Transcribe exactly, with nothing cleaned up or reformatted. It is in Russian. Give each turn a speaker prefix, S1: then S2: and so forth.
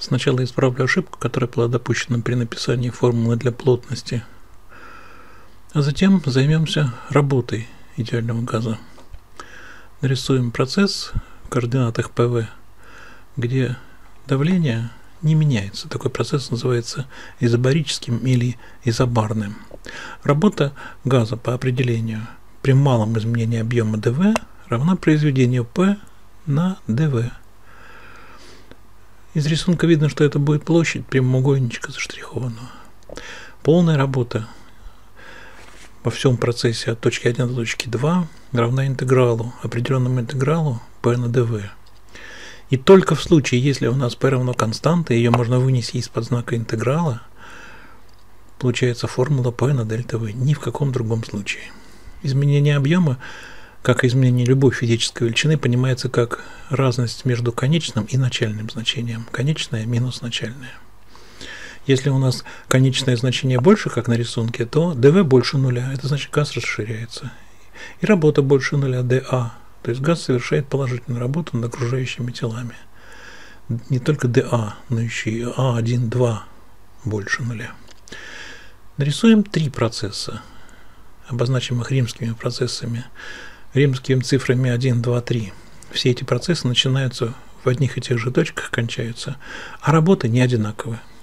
S1: Сначала исправлю ошибку, которая была допущена при написании формулы для плотности, а затем займемся работой идеального газа. Нарисуем процесс в координатах пэ вэ, где давление не меняется. Такой процесс называется изобарическим или изобарным. Работа газа по определению при малом изменении объема дэ вэ равна произведению P на дэ вэ. Из рисунка видно, что это будет площадь прямоугольничка заштрихованного. Полная работа во всем процессе от точки один до точки два равна интегралу, определенному интегралу P на дэ вэ. И только в случае, если у нас P равно константа, ее можно вынести из-под знака интеграла, получается формула P на дельта V. Ни в каком другом случае. Изменение объема, как и изменение любой физической величины, понимается как разность между конечным и начальным значением. Конечное минус начальное. Если у нас конечное значение больше, как на рисунке, то дэ вэ больше нуля. Это значит, газ расширяется. И работа больше нуля, дэ а. То есть газ совершает положительную работу над окружающими телами. Не только дэ а, но еще и а один, два больше нуля. Нарисуем три процесса, обозначим их римскими процессами, римскими цифрами один, два, три. Все эти процессы начинаются в одних и тех же точках, кончаются, а работы не одинаковые.